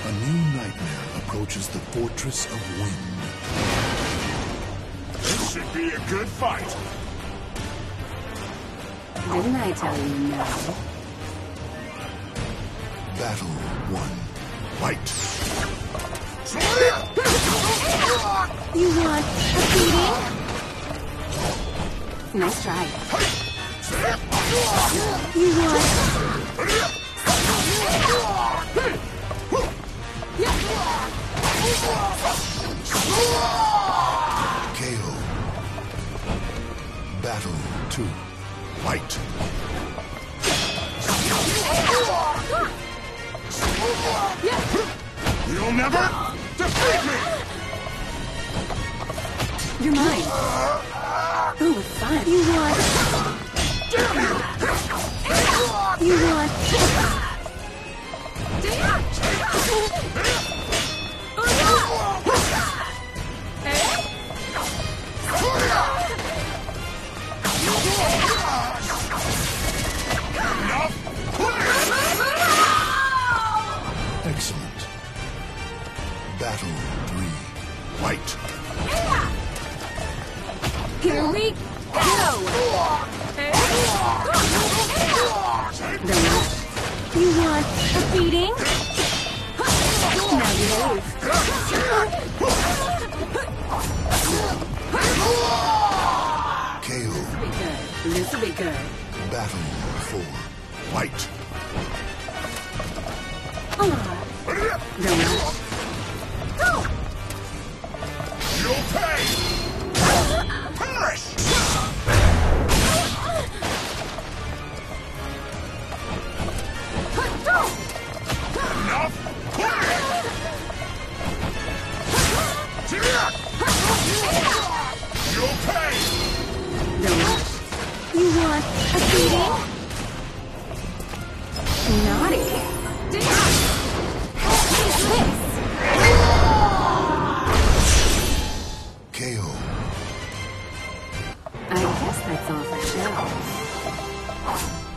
A new nightmare approaches the Fortress of Wind. This should be a good fight. Didn't I tell you no? Battle 1. Fight! You want a beating? Nice try. You want... KO. Battle 2. Fight! You'll never defeat me! You're mine. Oh, it's fun. You want... Damn you! You want... Excellent. Battle 3. Fight! Here we go! You want a beating? Now behave. KO. This'll be good. Battle 4. Fight! Don't rush. You'll pay! Perish! Enough! You'll pay! Don't rush. You want a beating? Naughty. KO. I guess that's all for show.